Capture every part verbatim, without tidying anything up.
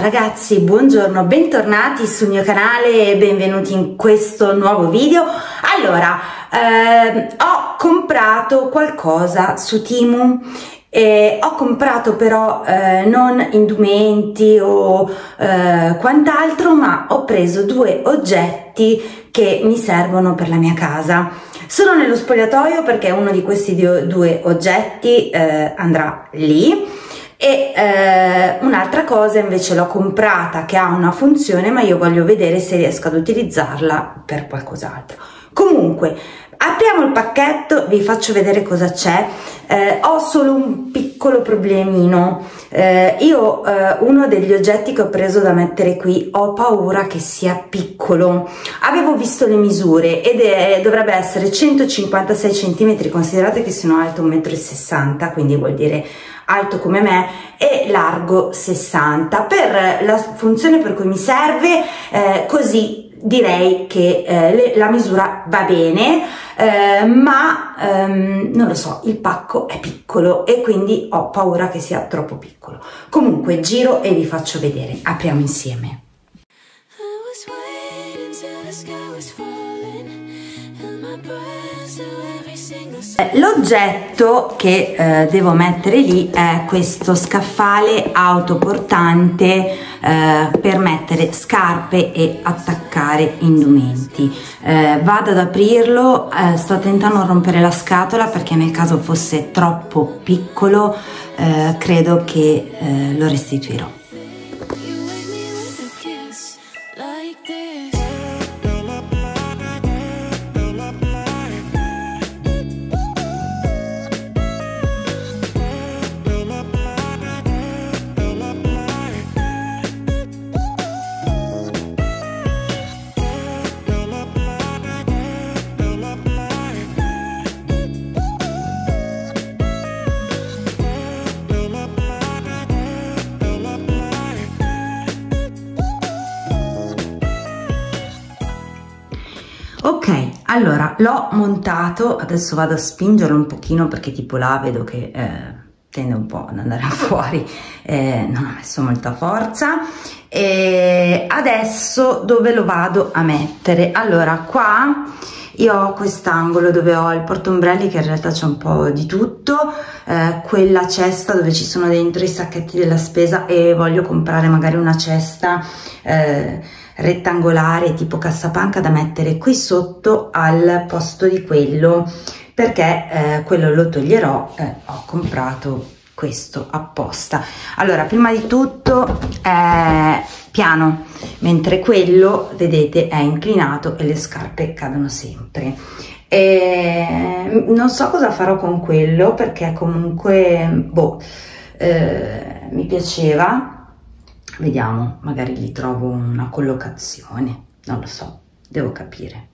ragazzi, buongiorno, bentornati sul mio canale e benvenuti in questo nuovo video. Allora, eh, ho comprato qualcosa su Temu. Eh, ho comprato però eh, non indumenti o eh, quant'altro, ma ho preso due oggetti che mi servono per la mia casa. Sono nello spogliatoio perché uno di questi due oggetti eh, andrà lì e eh, un'altra cosa invece l'ho comprata che ha una funzione, ma io voglio vedere se riesco ad utilizzarla per qualcos'altro. Comunque, apriamo il pacchetto, vi faccio vedere cosa c'è. Eh, ho solo un piccolo problemino. Eh, io eh, uno degli oggetti che ho preso da mettere qui ho paura che sia piccolo. Avevo visto le misure ed è, dovrebbe essere centocinquantasei centimetri, considerate che sono alto un metro e sessanta, quindi vuol dire alto come me, e largo sessanta. Per la funzione per cui mi serve, eh, così direi che eh, le, la misura va bene, eh, ma ehm, non lo so, il pacco è piccolo e quindi ho paura che sia troppo piccolo. Comunque giro e vi faccio vedere, apriamo insieme. L'oggetto che eh, devo mettere lì è questo scaffale autoportante eh, per mettere scarpe e attaccare indumenti. Eh, vado ad aprirlo, eh, sto tentando di rompere la scatola perché nel caso fosse troppo piccolo eh, credo che eh, lo restituirò. Ok, allora l'ho montato, adesso vado a spingerlo un pochino perché tipo là vedo che eh, tende un po' ad andare fuori, eh, non ho messo molta forza. E adesso dove lo vado a mettere? Allora qua io ho quest'angolo dove ho il portaombrelli che in realtà c'è un po' di tutto, eh, quella cesta dove ci sono dentro i sacchetti della spesa e voglio comprare magari una cesta eh, rettangolare tipo cassapanca da mettere qui sotto al posto di quello, perché eh, quello lo toglierò. Eh, ho comprato questo apposta. Allora, prima di tutto è piano, mentre quello vedete è inclinato e le scarpe cadono sempre. E non so cosa farò con quello perché comunque boh, eh, mi piaceva. Vediamo, magari gli trovo una collocazione, non lo so, devo capire.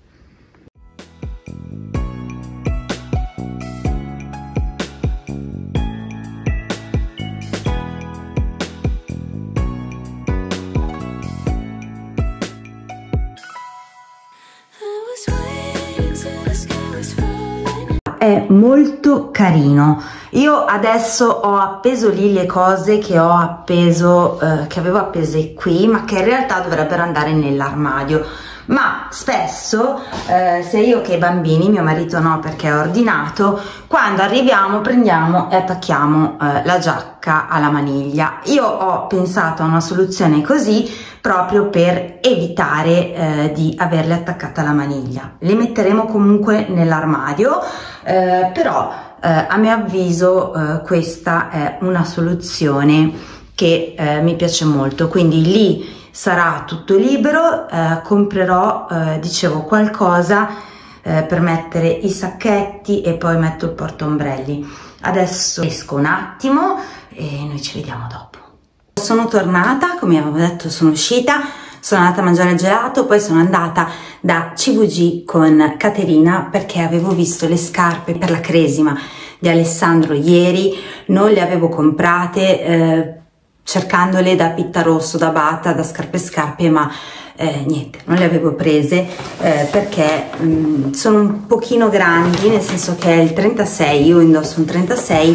È molto carino. Io adesso ho appeso lì le cose che ho appeso, eh, che avevo appese qui, ma che in realtà dovrebbero andare nell'armadio. Ma spesso, eh, sia io che i bambini, mio marito no perché è ordinato, quando arriviamo prendiamo e attacchiamo eh, la giacca alla maniglia. Io ho pensato a una soluzione così proprio per evitare eh, di averle attaccate alla maniglia. Le metteremo comunque nell'armadio, eh, però eh, a mio avviso eh, questa è una soluzione che eh, mi piace molto, quindi lì sarà tutto libero. Eh, comprerò, eh, dicevo, qualcosa eh, per mettere i sacchetti e poi metto il portaombrelli. Adesso esco un attimo e noi ci vediamo dopo. Sono tornata, come avevo detto sono uscita, sono andata a mangiare gelato, poi sono andata da C V G con Caterina perché avevo visto le scarpe per la cresima di Alessandro ieri, non le avevo comprate, eh, cercandole da Pittarosso, da Bata, da Scarpe Scarpe, ma eh, niente, non le avevo prese eh, perché mh, sono un pochino grandi, nel senso che è il trentasei, io indosso un trentasei,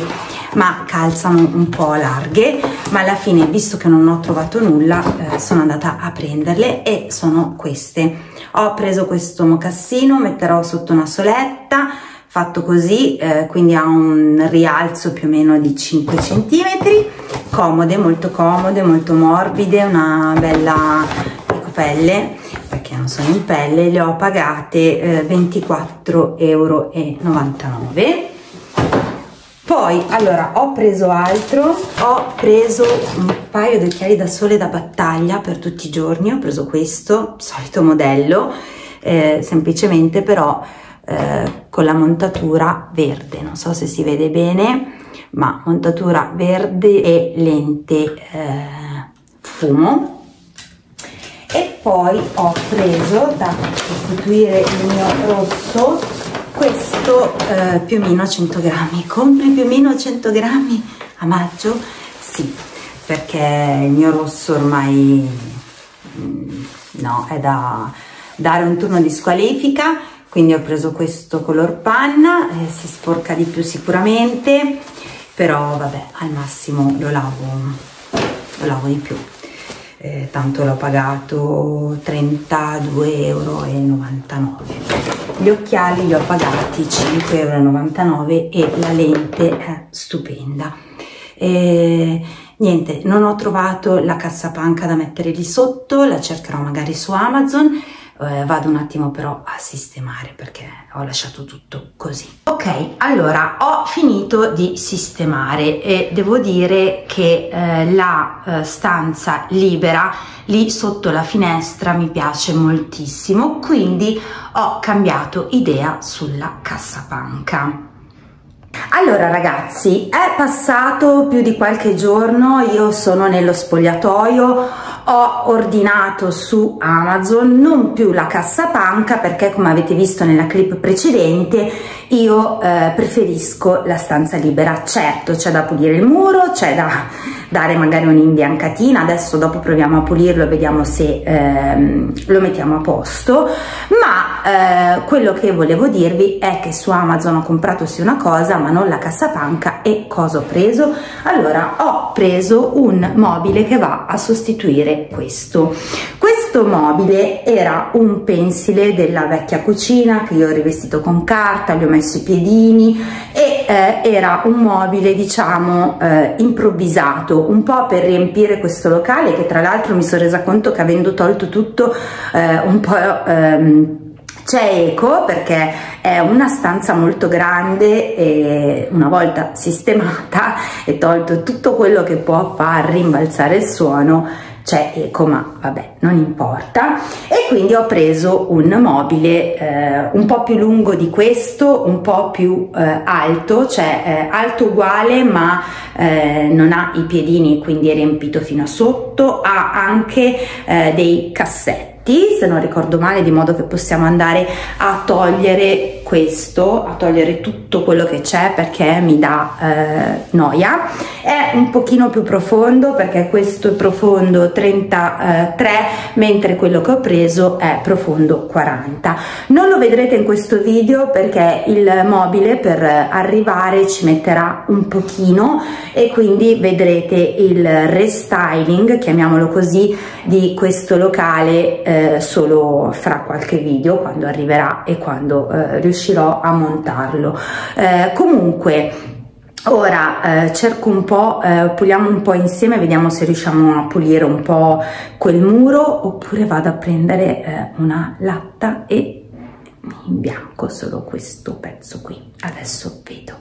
ma calzano un po' larghe, ma alla fine, visto che non ho trovato nulla, eh, sono andata a prenderle e sono queste. Ho preso questo mocassino, metterò sotto una soletta, fatto così, eh, quindi ha un rialzo più o meno di cinque centimetri, comode, molto comode, molto morbide, una bella pelle, perché non sono in pelle. Le ho pagate eh, ventiquattro euro e novantanove. Poi allora ho preso altro, ho preso un paio di occhiali da sole da battaglia per tutti i giorni. Ho preso questo solito modello, eh, semplicemente però eh, con la montatura verde, non so se si vede bene, ma montatura verde e lente eh, fumo. E poi ho preso, da sostituire il mio rosso, questo eh, piumino cento grammi. Come piumino cento grammi a maggio? Sì, perché il mio rosso ormai mm, no, è da dare un turno di squalifica, quindi ho preso questo color panna, eh, si sporca di più sicuramente, però vabbè, al massimo lo lavo, lo lavo di più. Eh, tanto l'ho pagato trentadue euro e novantanove. Gli occhiali li ho pagati cinque euro e novantanove e la lente è stupenda. E niente, non ho trovato la cassapanca da mettere lì sotto, la cercherò magari su Amazon. Eh, vado un attimo però a sistemare perché ho lasciato tutto così. Ok, allora ho finito di sistemare e devo dire che eh, la eh, stanza libera lì sotto la finestra mi piace moltissimo, quindi ho cambiato idea sulla cassapanca. Allora ragazzi, è passato più di qualche giorno, io sono nello spogliatoio, ho ordinato su Amazon non più la cassapanca perché, come avete visto nella clip precedente, io eh, preferisco la stanza libera. Certo, c'è da pulire il muro, c'è da dare magari un'imbiancatina, adesso dopo proviamo a pulirlo e vediamo se ehm, lo mettiamo a posto, ma eh, quello che volevo dirvi è che su Amazon ho comprato sì una cosa ma non la cassapanca. E cosa ho preso? Allora, ho preso un mobile che va a sostituire questo. Questo mobile era un pensile della vecchia cucina che io ho rivestito con carta, gli ho messo i piedini e eh, era un mobile, diciamo, eh, improvvisato, un po' per riempire questo locale, che tra l'altro mi sono resa conto che avendo tolto tutto eh, un po' ehm, c'è eco, perché è una stanza molto grande e una volta sistemata e tolto tutto quello che può far rimbalzare il suono c'è eco, ma vabbè, non importa. E quindi ho preso un mobile eh, un po' più lungo di questo, un po' più eh, alto, cioè eh, alto uguale ma eh, non ha i piedini, quindi è riempito fino a sotto, ha anche eh, dei cassetti, se non ricordo male, di modo che possiamo andare a togliere questo, a togliere tutto quello che c'è, perché mi dà eh, noia. È un pochino più profondo, perché questo è profondo trentatré, mentre quello che ho preso è profondo quaranta. Non lo vedrete in questo video perché il mobile per arrivare ci metterà un pochino e quindi vedrete il restyling, chiamiamolo così, di questo locale eh, solo fra qualche video, quando arriverà e quando eh, riuscirò a montarlo. Eh, comunque ora eh, cerco un po', eh, puliamo un po' insieme, vediamo se riusciamo a pulire un po' quel muro, oppure vado a prendere eh, una latta e in bianco solo questo pezzo qui. Adesso vedo.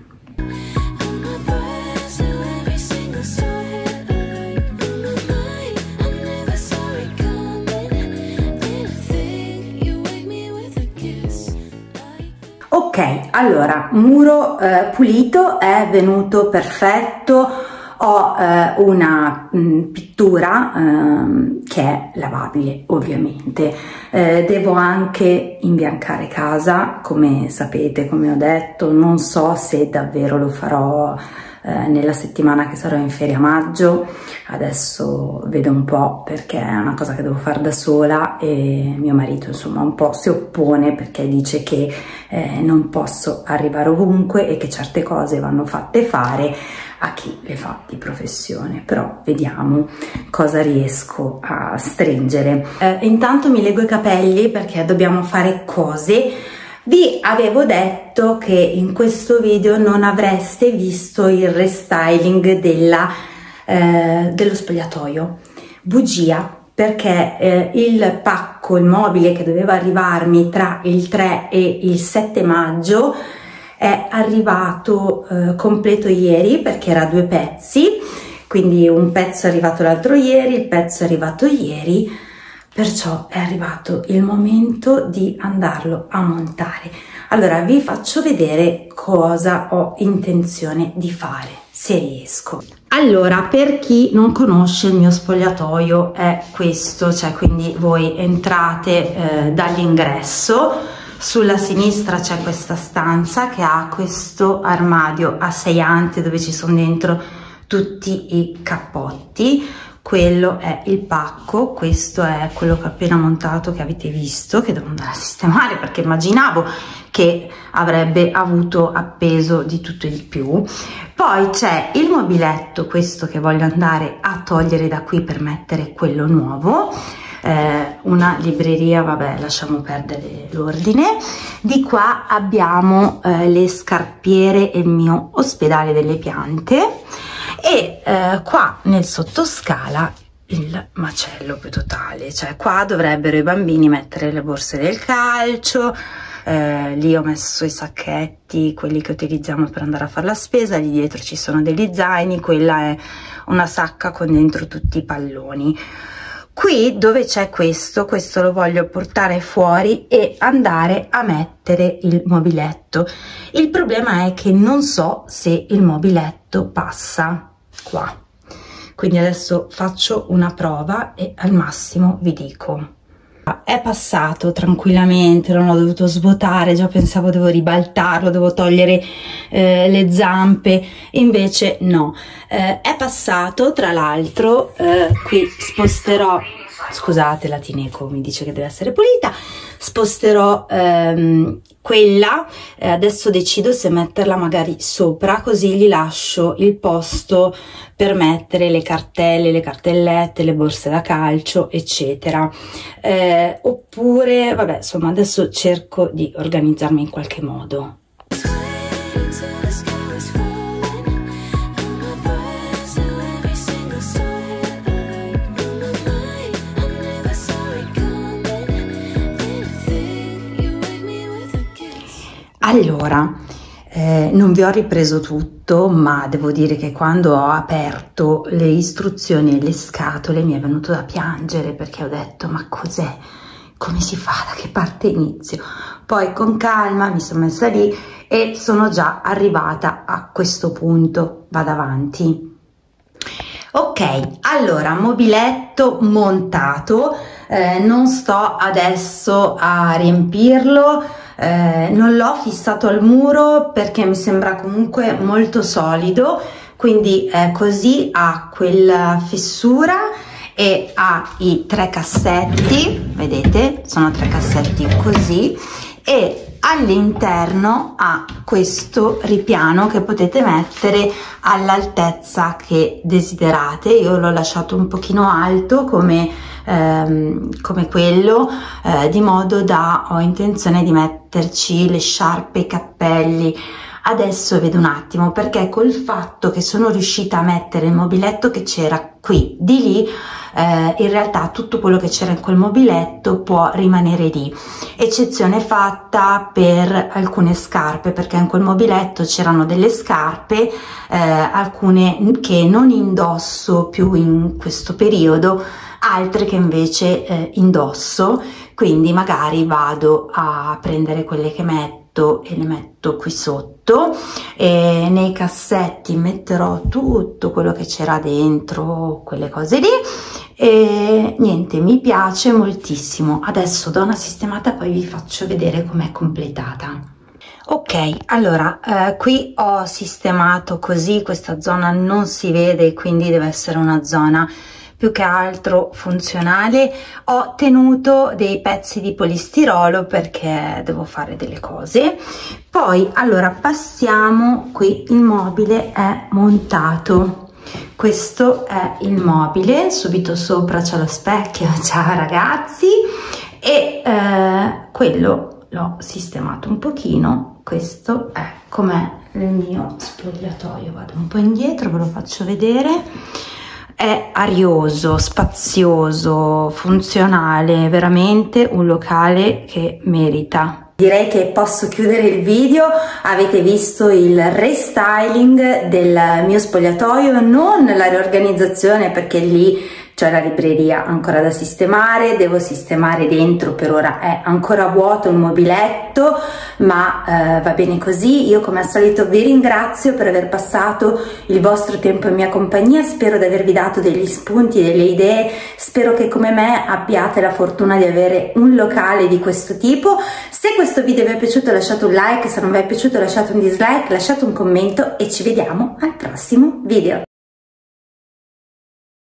Ok, allora, muro eh, pulito, è venuto perfetto. Ho eh, una mh, pittura eh, che è lavabile, ovviamente. Eh, devo anche imbiancare casa, come sapete, come ho detto. Non so se davvero lo farò eh, nella settimana che sarò in ferie a maggio. Adesso vedo un po', perché è una cosa che devo fare da sola e mio marito insomma un po' si oppone, perché dice che eh, non posso arrivare ovunque e che certe cose vanno fatte fare a chi le fa di professione. Però vediamo cosa riesco a stringere. Eh, intanto mi leggo i capelli perché dobbiamo fare cose. Vi avevo detto che in questo video non avreste visto il restyling della, eh, dello spogliatoio. Bugia, perché eh, il pacco, il mobile che doveva arrivarmi tra il tre e il sette maggio è arrivato eh, completo ieri, perché era a due pezzi, quindi un pezzo è arrivato l'altro ieri, il pezzo è arrivato ieri, perciò è arrivato il momento di andarlo a montare. Allora vi faccio vedere cosa ho intenzione di fare, se riesco. Allora, per chi non conosce il mio spogliatoio è questo, cioè quindi voi entrate eh, dall'ingresso. Sulla sinistra c'è questa stanza che ha questo armadio a sei ante dove ci sono dentro tutti i cappotti. Quello è il pacco, questo è quello che ho appena montato, che avete visto, che devo andare a sistemare perché immaginavo che avrebbe avuto appeso di tutto e di più. Poi c'è il mobiletto, questo che voglio andare a togliere da qui per mettere quello nuovo. Eh, una libreria, vabbè, lasciamo perdere l'ordine. Di qua abbiamo eh, le scarpiere e il mio ospedale delle piante, e eh, qua nel sottoscala il macello più totale, cioè qua dovrebbero i bambini mettere le borse del calcio. Eh, lì ho messo i sacchetti, quelli che utilizziamo per andare a fare la spesa, lì dietro ci sono degli zaini, quella è una sacca con dentro tutti i palloni. Qui dove c'è questo, questo lo voglio portare fuori e andare a mettere il mobiletto. Il problema è che non so se il mobiletto passa qua. Quindi adesso faccio una prova e al massimo vi dico. È passato tranquillamente, non ho dovuto svuotare, già pensavo devo ribaltarlo, devo togliere eh, le zampe, invece no. Eh, è passato, tra l'altro, eh, qui sposterò, scusate la Tineco mi dice che deve essere pulita, sposterò ehm, quella, eh, adesso decido se metterla magari sopra, così gli lascio il posto per mettere le cartelle, le cartellette, le borse da calcio, eccetera. Eh, oppure, vabbè, insomma, adesso cerco di organizzarmi in qualche modo. Allora, eh, non vi ho ripreso tutto, ma devo dire che quando ho aperto le istruzioni e le scatole mi è venuto da piangere, perché ho detto ma cos'è? Come si fa? Da che parte inizio? Poi con calma mi sono messa lì e sono già arrivata a questo punto. Vado avanti. Ok, allora, mobiletto montato, eh, non sto adesso a riempirlo. Eh, non l'ho fissato al muro perché mi sembra comunque molto solido, quindi eh, così ha quella fessura e ha i tre cassetti, vedete, sono tre cassetti così, e all'interno ha questo ripiano che potete mettere all'altezza che desiderate. Io l'ho lasciato un pochino alto come, ehm, come quello, eh, di modo da, ho intenzione di metterci le sciarpe, i cappelli. Adesso vedo un attimo, perché col fatto che sono riuscita a mettere il mobiletto che c'era qui di lì, eh, in realtà tutto quello che c'era in quel mobiletto può rimanere lì, eccezione fatta per alcune scarpe, perché in quel mobiletto c'erano delle scarpe, eh, alcune che non indosso più in questo periodo, altre che invece eh, indosso, quindi magari vado a prendere quelle che metto e le metto qui sotto, e nei cassetti metterò tutto quello che c'era dentro, quelle cose lì, e niente, mi piace moltissimo. Adesso do una sistemata, poi vi faccio vedere com'è completata. Ok, allora eh, qui ho sistemato così, questa zona non si vede, quindi deve essere una zona più che altro funzionale. Ho tenuto dei pezzi di polistirolo perché devo fare delle cose. Poi allora passiamo qui, il mobile è montato. Questo è il mobile, subito sopra c'è lo specchio, ciao ragazzi, e eh, quello l'ho sistemato un pochino. Questo è com'è il mio spogliatoio, vado un po' indietro, ve lo faccio vedere. È arioso, spazioso, funzionale, veramente un locale che merita. Direi che posso chiudere il video. Avete visto il restyling del mio spogliatoio, non la riorganizzazione, perché lì c'è la libreria ancora da sistemare, devo sistemare dentro, per ora è ancora vuoto il mobiletto, ma eh, va bene così. Io come al solito vi ringrazio per aver passato il vostro tempo in mia compagnia, spero di avervi dato degli spunti, delle idee, spero che come me abbiate la fortuna di avere un locale di questo tipo. Se questo video vi è piaciuto lasciate un like, se non vi è piaciuto lasciate un dislike, lasciate un commento e ci vediamo al prossimo video.